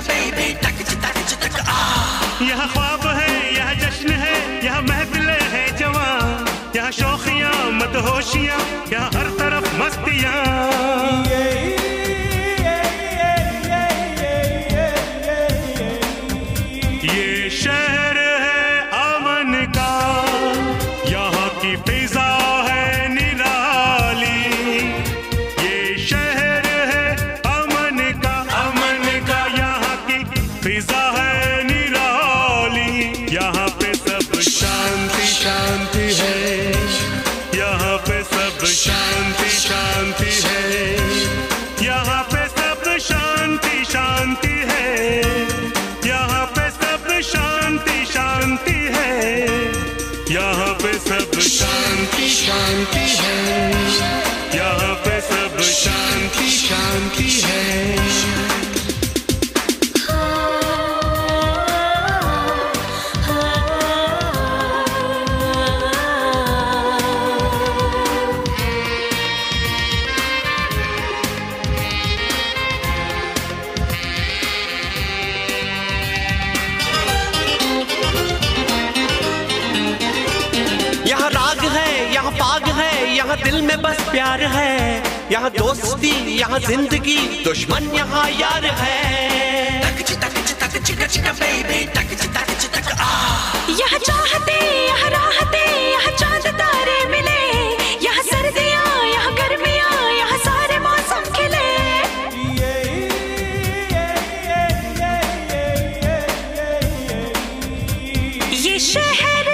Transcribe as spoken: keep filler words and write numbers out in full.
यहाँ ख्वाब है, यहाँ जश्न है, यहाँ महफिलें है जवां, यहाँ शौखियाँ मदहोशियाँ, यहाँ हर तरफ मस्तियाँ। ये शहर है अमन का, यहाँ की फिजा है निराली। ये शहर है अमन का, अमन का, यहाँ की फिजा है निराली। यहाँ पे सब शांति शांति है, यहाँ पे सब शांति शांति है, यहाँ पे सब शांति शांति है, यहाँ पे सब शांति शांति है, यहाँ पे सब शांति शांति है, यहाँ पे सब शांति शांति है। यहाँ राग है, यहाँ पाग है, यहाँ दिल में बस प्यार है, यहाँ दोस्ती, यहाँ जिंदगी, दुश्मन यहाँ यार है। यहाँ चाहते, यहाँ राहते, यहाँ चांद तारे मिले, यहाँ सर्दियाँ, यहाँ गर्मियाँ, यहाँ सारे मौसम खिले। ये शहर